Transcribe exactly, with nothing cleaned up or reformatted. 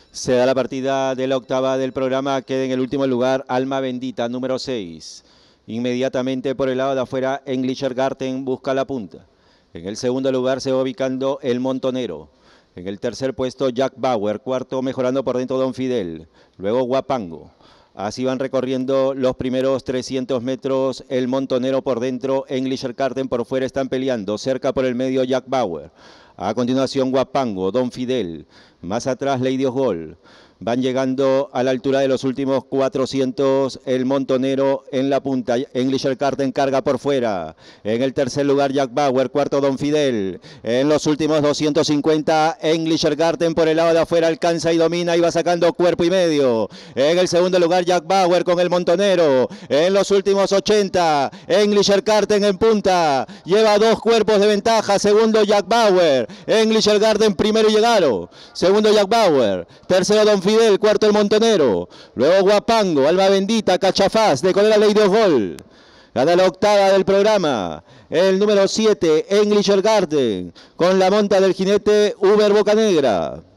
Se da la partida de la octava del programa, queda en el último lugar Alma Bendita, número seis. Inmediatamente por el lado de afuera, Englisher Garden busca la punta. En el segundo lugar se va ubicando El Montonero. En el tercer puesto Jack Bauer, cuarto mejorando por dentro Don Fidel. Luego Guapango. Así van recorriendo los primeros trescientos metros El Montonero por dentro, Englisher Garden por fuera están peleando. Cerca por el medio Jack Bauer. A continuación Guapango, Don Fidel. Más atrás Lady of Gold. Van llegando a la altura de los últimos cuatrocientos El Montonero en la punta. Englisher Garden carga por fuera. En el tercer lugar Jack Bauer, cuarto Don Fidel. En los últimos doscientos cincuenta Englisher Garden por el lado de afuera alcanza y domina y va sacando cuerpo y medio. En el segundo lugar Jack Bauer con El Montonero. En los últimos ochenta Englisher Garden en punta. Lleva dos cuerpos de ventaja. Segundo Jack Bauer. Englisher Garden primero y llegado. Segundo Jack Bauer. Tercero Don Fidel. Fidel, cuarto El Montonero, luego Guapango, Alma Bendita, Cachafaz, de Colera Lady of Gold. Gana la octava del programa, el número siete, Englisher Garden, con la monta del jinete Uber Bocanegra.